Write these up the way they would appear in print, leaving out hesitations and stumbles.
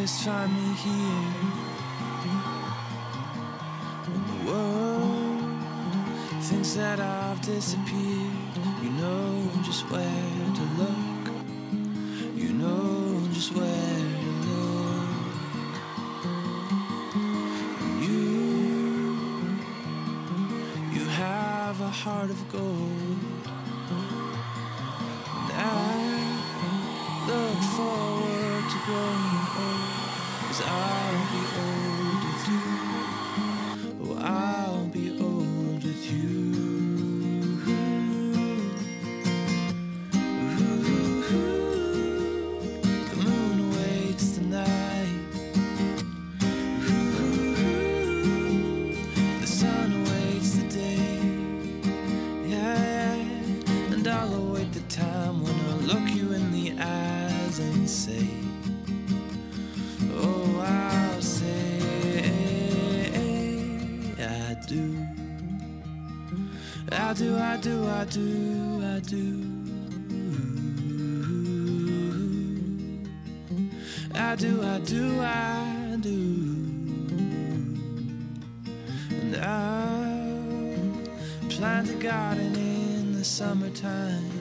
always find me here. When the world thinks that I've disappeared, you know just where to look. You know just where to look. You have a heart of gold. And I look forward to growing old, 'cause I'll be old with you. Oh, I'll be old with you. The moon awaits the night. The sun awaits the day. Yeah, and I'll await the time when I'll look you in the eyes and say, oh, I'll say I do. I do, I do, I do, I do. I do, I do, I do. And I'll plant a garden in the summertime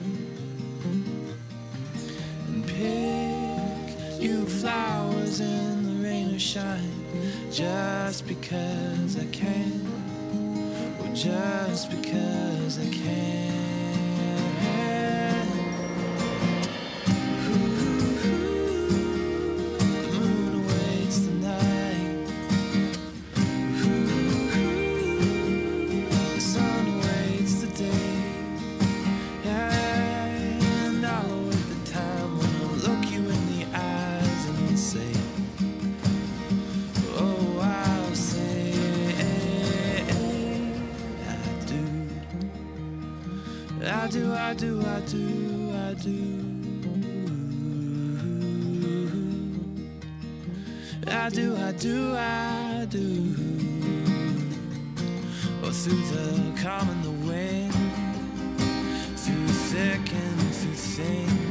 and pick you flowers in the rain or shine, just because I can, or just because I can. The moon awaits the night. The sun awaits the day. And I'll await the time when I'll look you in the eyes and say, oh, I'll say I do. I do, I do, I do, I do. I do, I do, I do. Or through the calm and the wind, through thick and through thin,